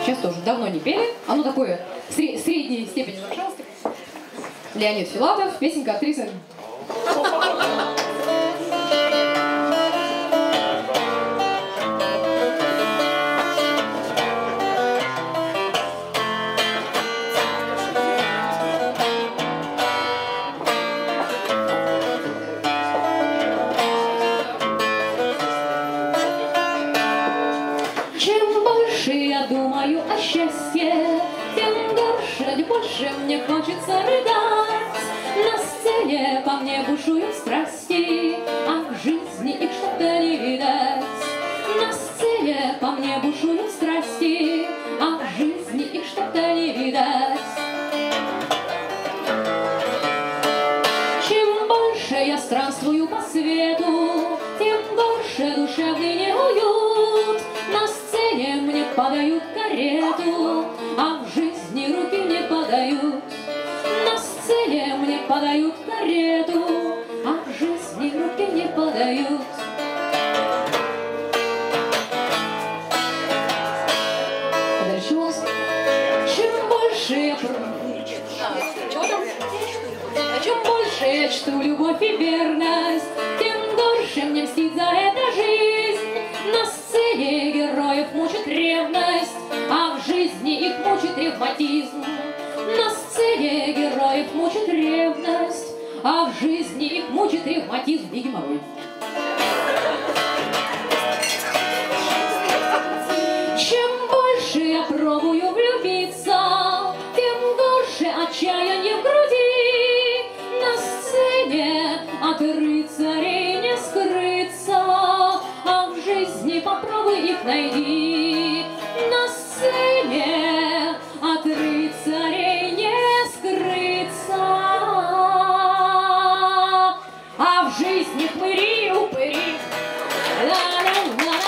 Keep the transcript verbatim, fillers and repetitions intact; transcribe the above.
Сейчас тоже давно не пели. Оно такое сред средней степени варшавской. Леонид Филатов, песенка актрисы. Я думаю о счастье, тем горше, больше мне хочется рыдать. На сцене по мне бушуют страсти, а в жизни их что-то не видать. На сцене по мне бушуют страсти, а в жизни их что-то не видать. Чем больше я странствую по свету, тем больше душевный неуют. На сцене мне подают карету, а в жизни руки не подают. На сцене мне подают карету, а в жизни руки не подают. А дальше у нас. Чем больше я Чем больше я чту любовь и верность, тем горше мне мстит за это жизнь. На сцене героев мучит ревность, а в жизни их мучит ревматизм. На сцене героев мучит ревность, а в жизни их мучит ревматизм и геморрой. Чем больше я пробую влюбиться, тем горше отчаяние в груди. На сцене от рыцарей не скрыться, а в жизни попробуй их найди. На сцене от рыцарей не скрыться, а в жизни хмыри упыри. Ла-ла-ла.